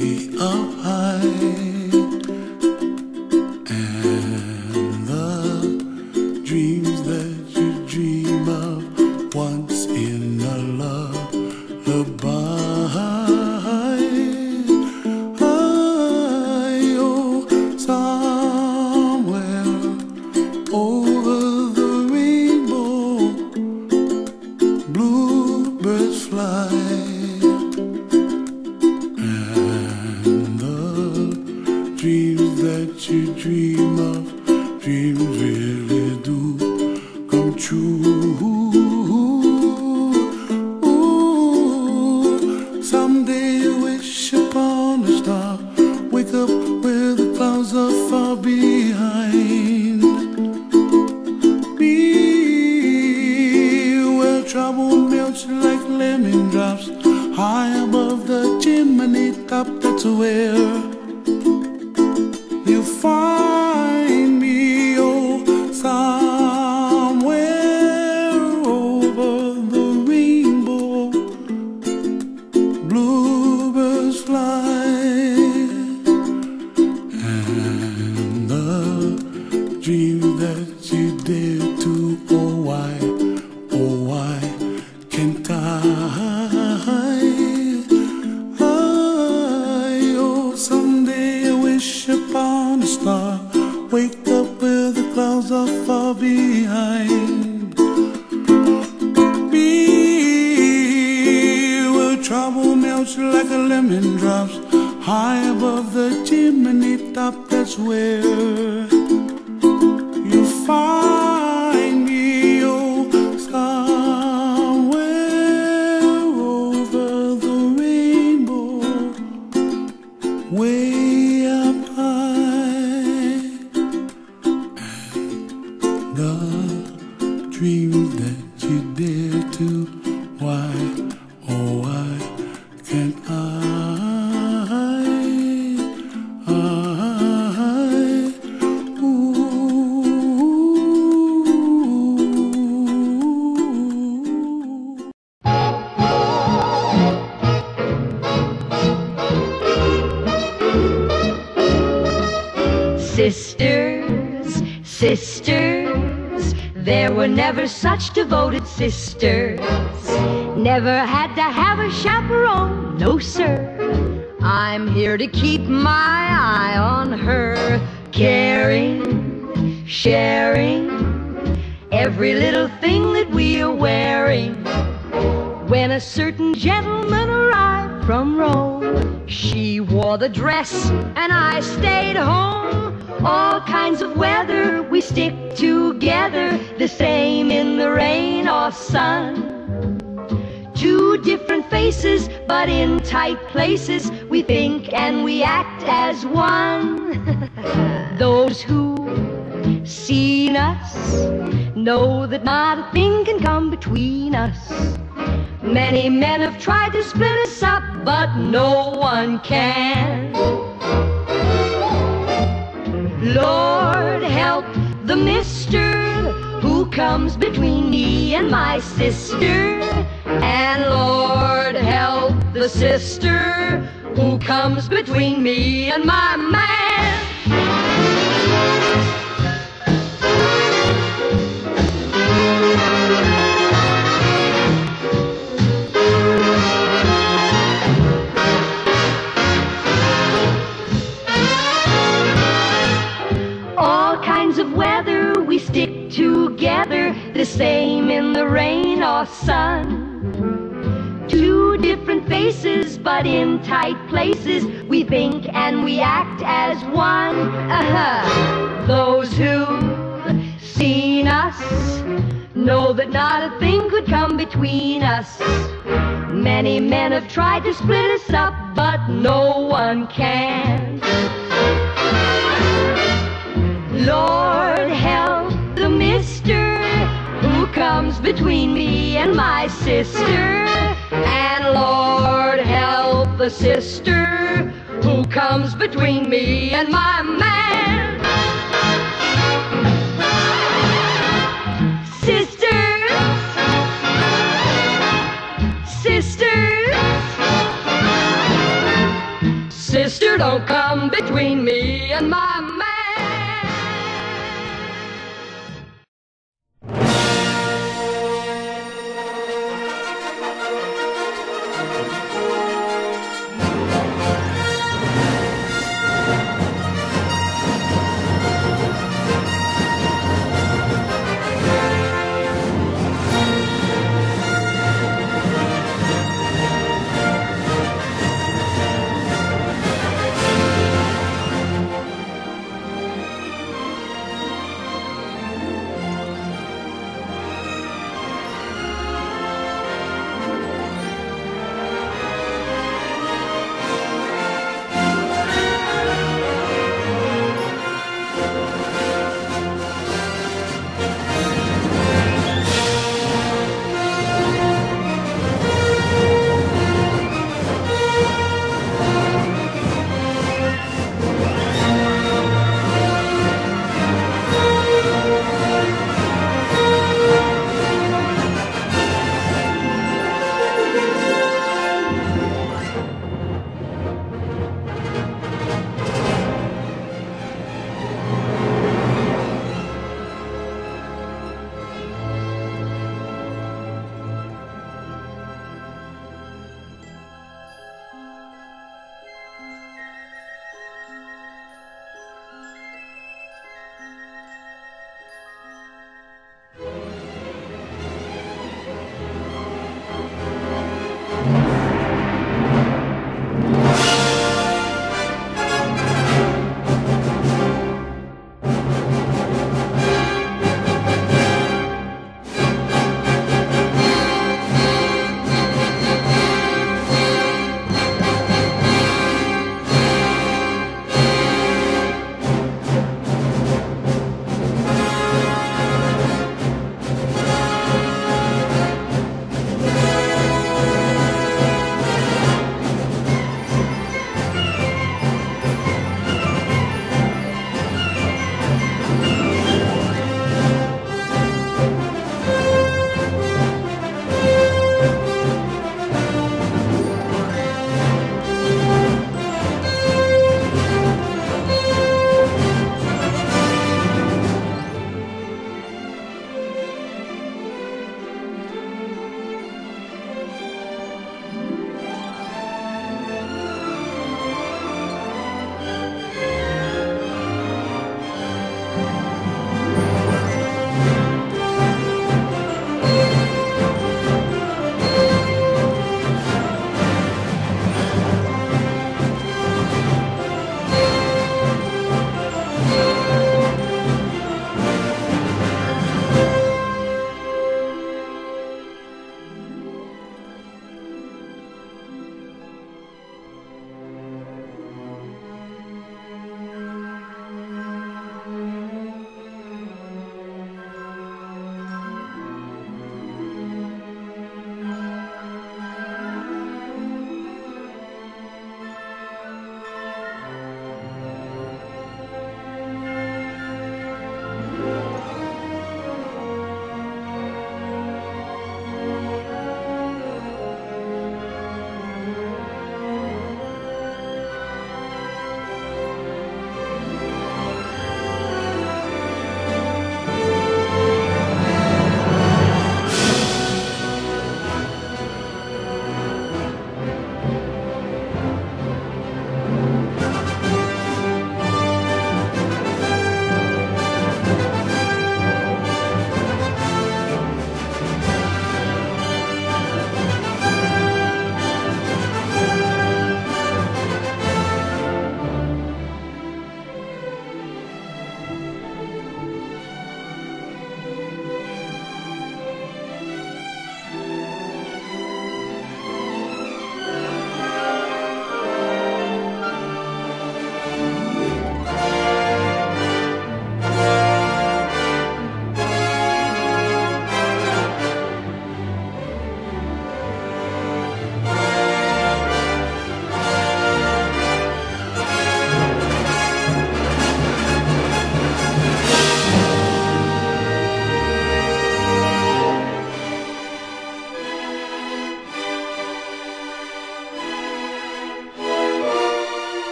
up high, and the dreams that you dream of once in a lullaby. Oh, somewhere over the rainbow, bluebirds fly. Dreams that you dream of, dreams really do come true. Ooh, someday you wish upon a star, wake up where the clouds are far behind. Be where trouble melts like lemon drops, high above the chimney top. That's where you find me, oh, somewhere over the rainbow, bluebirds fly, and the dream that you dare to, oh why can't I? Upon a star, wake up where the clouds are far behind. Be where trouble melts like a lemon drops, high above the chimney top. That's where you find me, oh, somewhere over the rainbow, way up high. The dreams that you dare to, why, oh why can't I? Sisters, sisters, there were never such devoted sisters. Never had to have a chaperone, no sir. I'm here to keep my eye on her, caring, sharing every little thing that we are wearing. When a certain gentleman arrived from Rome, she wore the dress and I stayed home. All kinds of weather, we stick together, the same in the rain or sun. Two different faces, but in tight places, we think and we act as one. Those who seen us know that not a thing can come between us. Many men have tried to split us up, but no one can. Lord help the mister who comes between me and my sister, and Lord help the sister who comes between me and my man. Of weather, we stick together, the same in the rain or sun. Two different faces, but in tight places, we think and we act as one. Those who seen us know that not a thing could come between us. Many men have tried to split us up, but no one can. Lord help the mister who comes between me and my sister, and Lord help the sister who comes between me and my man. Sisters, sisters, Sister, don't come between me and my man.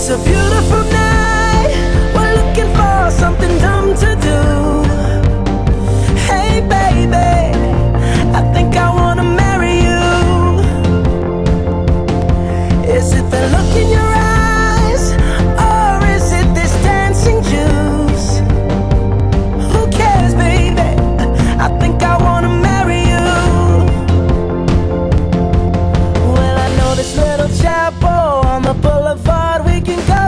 It's a beautiful night, we're looking for something dumb to do. Hey baby, I think I wanna marry you. Is it the look in your eyes, or is it this dancing juice? Who cares baby, I think I wanna marry you. Well, I know this little chapel on the boulevard we can go.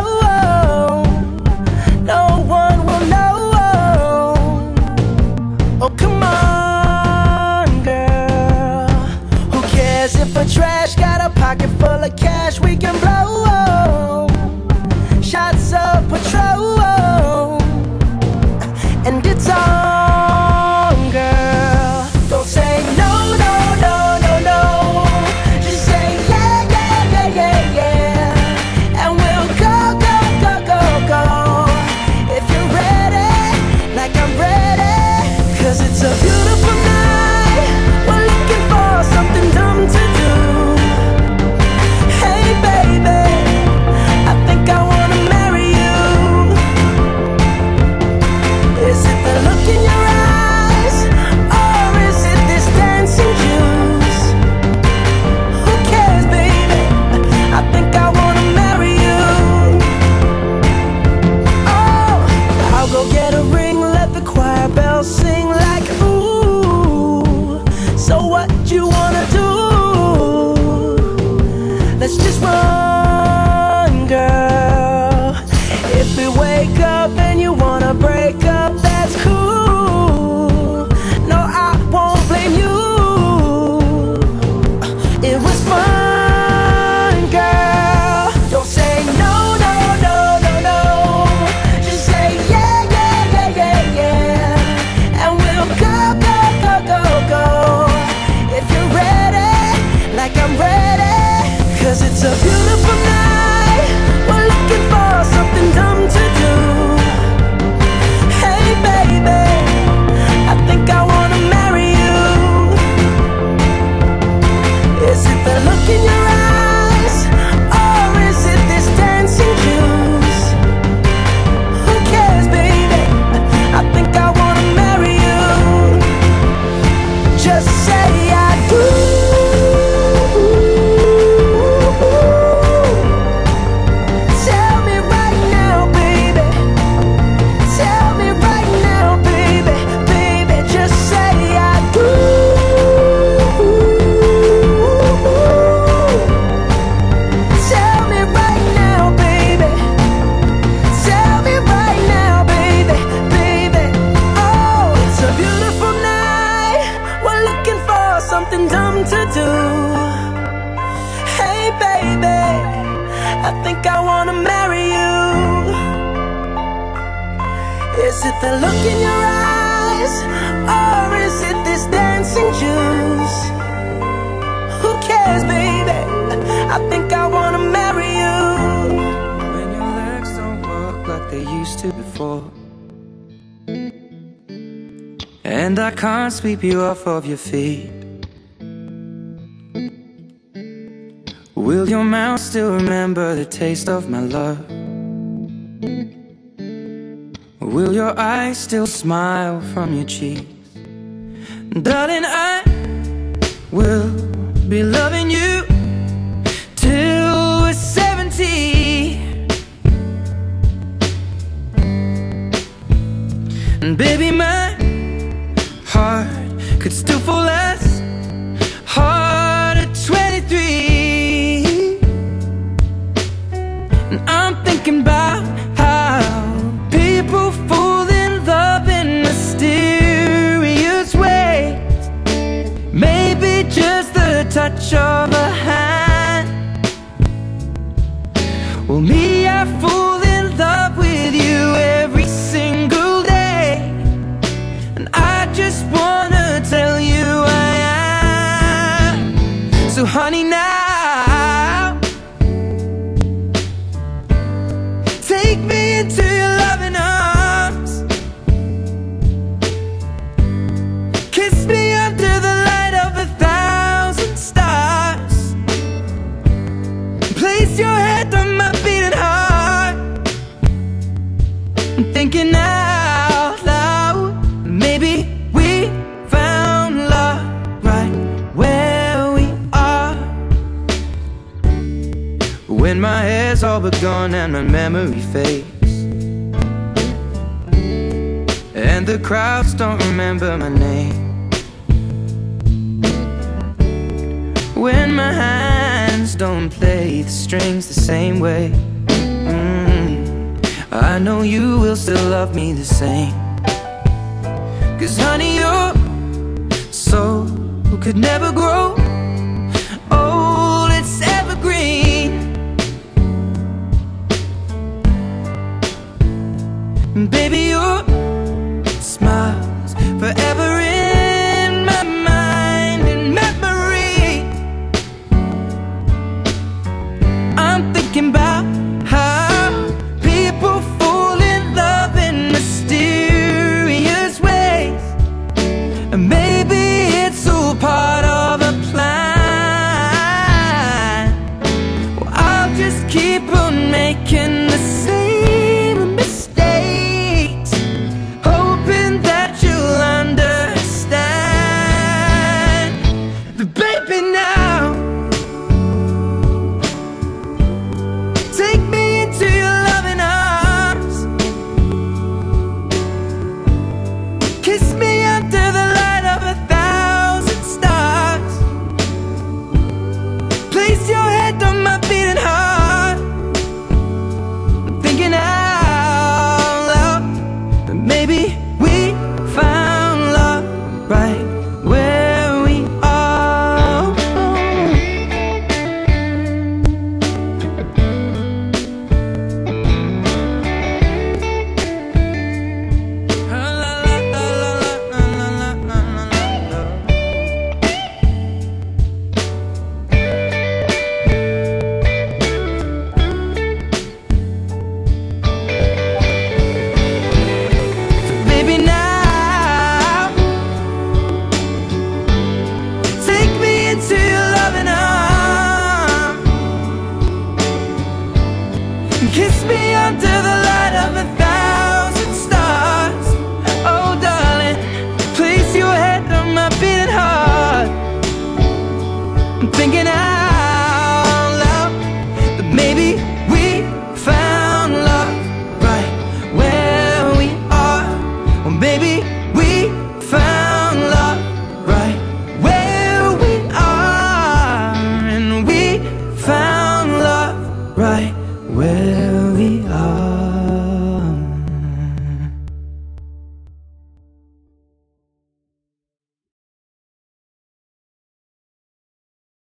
No one will know. Oh come on girl, who cares if a trash got a pocket full of cash we can blow? Shots of Patrol, and it's on girl. Don't say no, no, no, no, no. Just say yeah, yeah, yeah, yeah, yeah. And we'll go, go, go, go, go. If you're ready, like I'm ready. 'Cause it's a beautiful night, we're looking for something dumb to do. Hey baby, I think I wanna marry you. Is it the look in your eyes, or is it this dancing juice? Who cares baby, I think I wanna marry you. Oh, I'll go get a ring, let the choir bells sing like ooh. So what you wanna do? Let's just run, girl. If we wake up and you wanna break up, that's cool. No, I won't blame you. It was fun, girl. Don't say no, no, no, no, no. Just say yeah, yeah, yeah, yeah, yeah. And we'll go, go, go, go, go. If you're ready, like I'm ready. 'Cause it's a beautiful night, we're looking for something dumb to do. Hey baby, I think I wanna marry you. Is it the look in your eyes, or is it this dancing juice? Who cares baby, I think I wanna marry you. Just say I do. Tell me right now, baby. Tell me right now, baby. Baby, just say I do. Tell me right now, baby. Tell me right now, baby. Baby, oh, it's a beautiful night, we're looking for something dumb to do. Hey baby, I think I wanna marry you. Is it the look in your eyes, or is it this dancing juice? Who cares baby, I think I wanna marry you. When your legs don't work like they used to before, and I can't sweep you off of your feet, will your mouth still remember the taste of my love? Will your eyes still smile from your cheeks? Darling, I will be loving you till we're 70. And baby, my heart could still fall as hard at 23. And I'm thinking about how people fall in love in mysterious ways. Maybe just the touch of a hand. Well, me, I fall in love with you every single day, and I just wanna tell you I am. So honey, now take me into your loving arms. Kiss me under the light of 1,000 stars. Place your head on my beating heart. when my hair's all but gone and my memory fades, and the crowds don't remember my name, when my hands don't play the strings the same way. I know you will still love me the same, 'cause honey, your soul could never grow old, it's evergreen. Baby, your smile's forever in my mind and memory. I'm thinking about how people fall in love in mysterious ways, and maybe it's all part of a plan. Well, I'll just keep on making the same mistakes, hoping that you'll understand. But baby, now take me into your loving arms, kiss me under the light of 1,000 stars, place your head on my beating heart. I'm thinking out loud that maybe we found love right where we are. Baby, now take me into your loving arms, kiss me under the light of 1,000 stars. Oh darling, place your head on my beating heart. I'm thinking out loud that maybe we found love right where we are. Well, maybe we